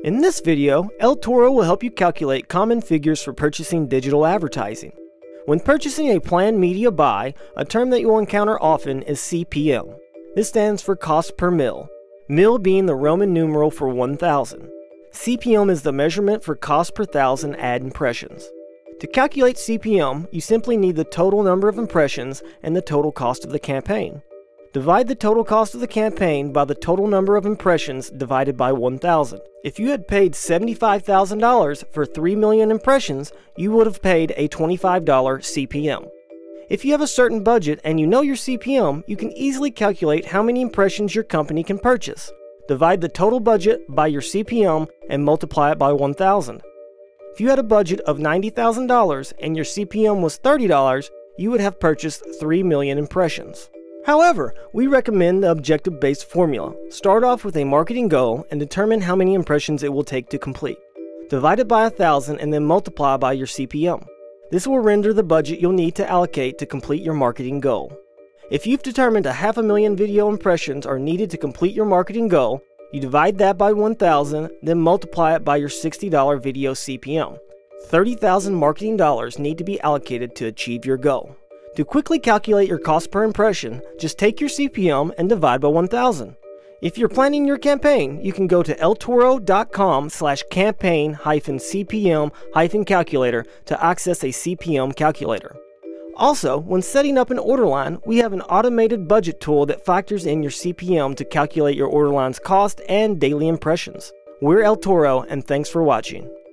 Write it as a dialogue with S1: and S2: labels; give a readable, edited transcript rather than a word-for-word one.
S1: In this video, El Toro will help you calculate common figures for purchasing digital advertising. When purchasing a planned media buy, a term that you will encounter often is CPM. This stands for cost per mil, mil being the Roman numeral for 1,000. CPM is the measurement for cost per thousand ad impressions. To calculate CPM, you simply need the total number of impressions and the total cost of the campaign. Divide the total cost of the campaign by the total number of impressions divided by 1,000. If you had paid $75,000 for 3 million impressions, you would have paid a $25 CPM. If you have a certain budget and you know your CPM, you can easily calculate how many impressions your company can purchase. Divide the total budget by your CPM and multiply it by 1,000. If you had a budget of $90,000 and your CPM was $30, you would have purchased 3 million impressions. However, we recommend the objective-based formula. Start off with a marketing goal and determine how many impressions it will take to complete. Divide it by 1,000 and then multiply by your CPM. This will render the budget you'll need to allocate to complete your marketing goal. If you've determined 500,000 video impressions are needed to complete your marketing goal, you divide that by 1,000, then multiply it by your $60 video CPM. 30,000 marketing dollars need to be allocated to achieve your goal. To quickly calculate your cost per impression, just take your CPM and divide by 1,000. If you're planning your campaign, you can go to eltoro.com/campaign-cpm-calculator to access a CPM calculator. Also, when setting up an order line, we have an automated budget tool that factors in your CPM to calculate your order line's cost and daily impressions. We're El Toro, and thanks for watching.